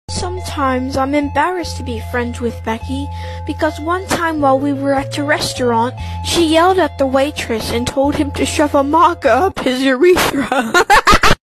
Sometimes I'm embarrassed to be friends with Becky because one time while we were at the restaurant, she yelled at the waitress and told him to shove a maca up his urethra.